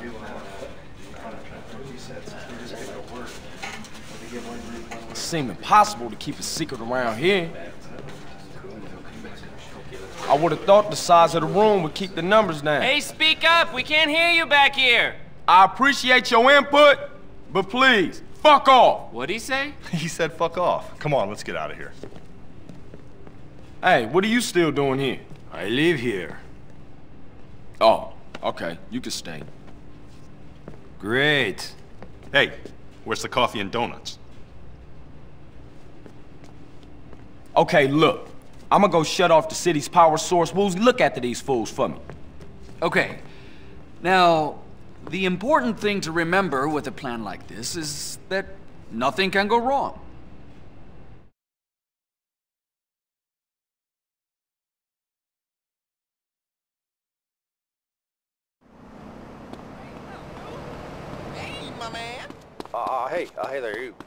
It seems impossible to keep a secret around here. I would have thought the size of the room would keep the numbers down. Hey, speak up! We can't hear you back here! I appreciate your input, but please, fuck off! What'd he say? He said fuck off. Come on, let's get out of here. Hey, what are you still doing here? I live here. Oh, okay, you can stay. Great. Hey, where's the coffee and donuts? Okay, look. I'm gonna go shut off the city's power source. Wooz, look after these fools for me. Okay. Now, the important thing to remember with a plan like this is that nothing can go wrong. Hey, my man. Hey there, you.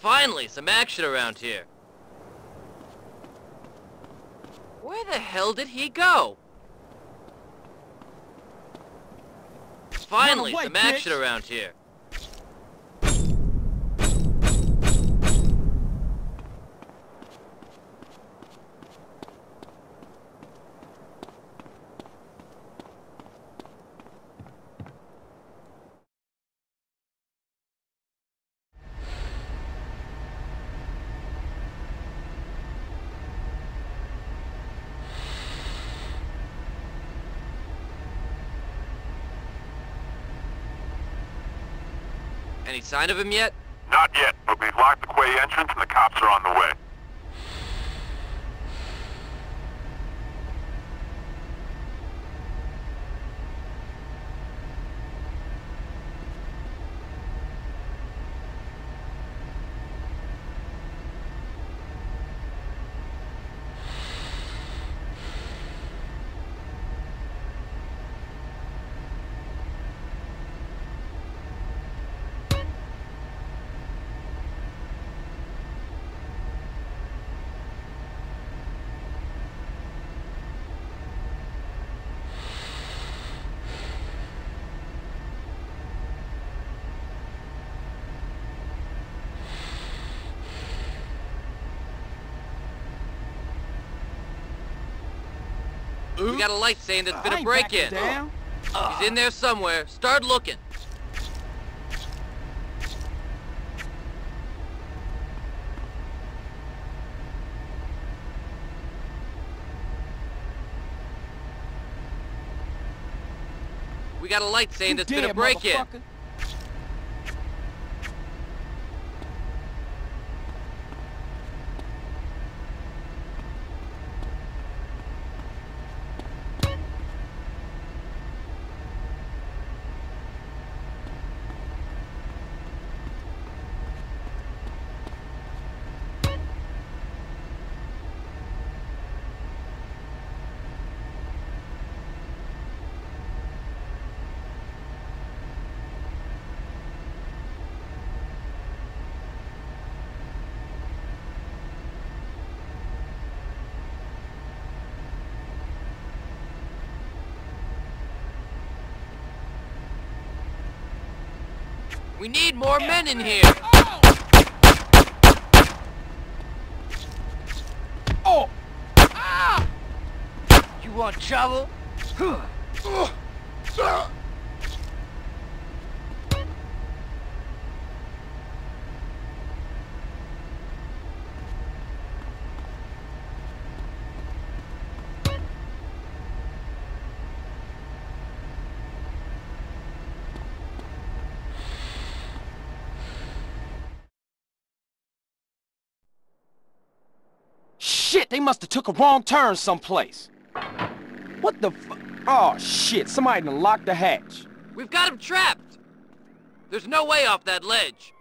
Finally, some action around here. Where the hell did he go? Finally, away, some action bitch. around here. Any sign of him yet? Not yet, but we've locked the quay entrance and the cops are on the way. We got a light saying there's been a break-in. He's in there somewhere. Start looking. We got a light saying there's been a break-in. We need more men in here! Oh! Ah! You want trouble? Shit, they must have took a wrong turn someplace. What the fu- Oh, shit, somebody done locked the hatch. We've got him trapped! There's no way off that ledge.